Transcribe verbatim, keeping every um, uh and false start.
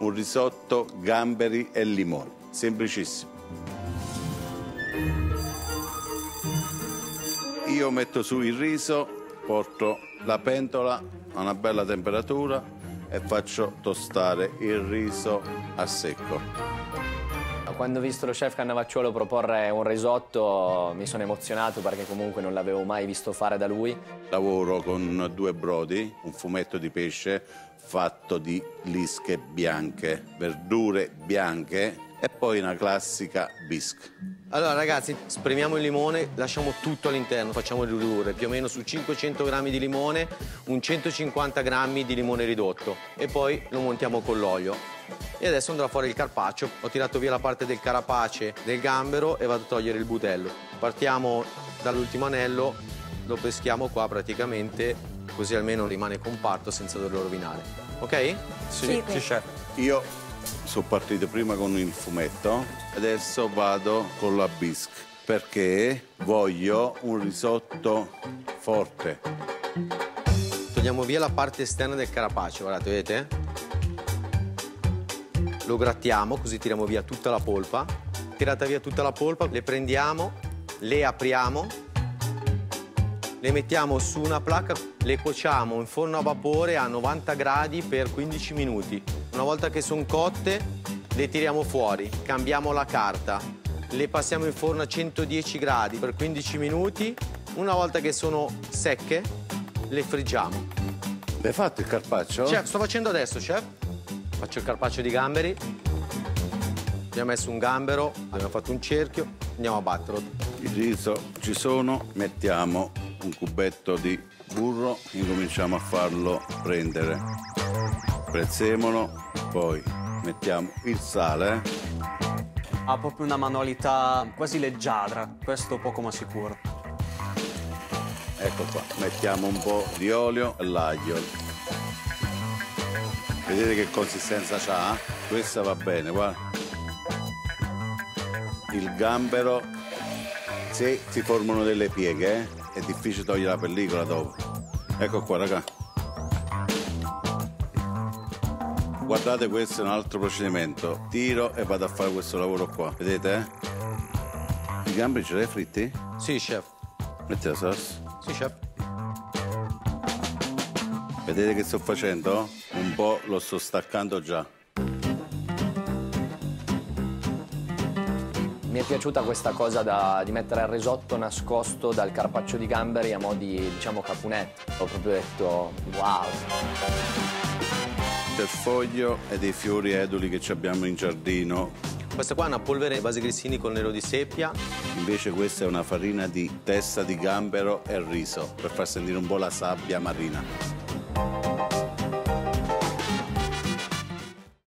un risotto, gamberi e limone. Semplicissimo. Io metto su il riso, porto la pentola a una bella temperatura e faccio tostare il riso a secco. Quando ho visto lo chef Cannavacciuolo proporre un risotto mi sono emozionato perché comunque non l'avevo mai visto fare da lui. Lavoro con due brodi, un fumetto di pesce fatto di lische bianche, verdure bianche e poi una classica bisque. Allora ragazzi, spremiamo il limone, lasciamo tutto all'interno, facciamo ridurre più o meno su cinquecento grammi di limone, un centocinquanta grammi di limone ridotto e poi lo montiamo con l'olio. E adesso andrà fuori il carpaccio. Ho tirato via la parte del carapace del gambero e vado a togliere il budello. Partiamo dall'ultimo anello, lo peschiamo qua praticamente, così almeno rimane compatto senza doverlo rovinare. Ok? Sì, sì, sì chef. Io sono partito prima con il fumetto, adesso vado con la bisque perché voglio un risotto forte. Togliamo via la parte esterna del carapace, guardate, vedete? Lo grattiamo, così tiriamo via tutta la polpa. Tirata via tutta la polpa, le prendiamo, le apriamo, le mettiamo su una placca, le cuociamo in forno a vapore a novanta gradi per quindici minuti. Una volta che sono cotte, le tiriamo fuori, cambiamo la carta, le passiamo in forno a centodieci gradi per quindici minuti. Una volta che sono secche, le friggiamo. L'hai fatto il carpaccio? Chef, sto facendo adesso, chef. Faccio il carpaccio di gamberi. Abbiamo messo un gambero, abbiamo fatto un cerchio, andiamo a batterlo. Il riso ci sono, mettiamo un cubetto di burro, incominciamo a farlo prendere. Prezzemolo, poi mettiamo il sale. Ha proprio una manualità quasi leggiadra, questo poco ma sicuro. Ecco qua, mettiamo un po' di olio e l'aglio. Vedete che consistenza c'ha? Questa va bene, guarda. Il gambero, se si formano delle pieghe, eh, è difficile togliere la pellicola dopo. Ecco qua, raga. Guardate, questo è un altro procedimento. Tiro e vado a fare questo lavoro qua. Vedete? Eh? I gamberi ce li hai fritti? Sì, chef. Metti la sauce. Sì, chef. Vedete che sto facendo? Un po' lo sto staccando già. Mi è piaciuta questa cosa da, di mettere il risotto nascosto dal carpaccio di gamberi a mo' di, diciamo, capunetto. Ho proprio detto, wow. Del foglio e dei fiori eduli che abbiamo in giardino. Questa qua è una polvere base grissini con nero di seppia. Invece questa è una farina di testa di gambero e riso, per far sentire un po' la sabbia marina.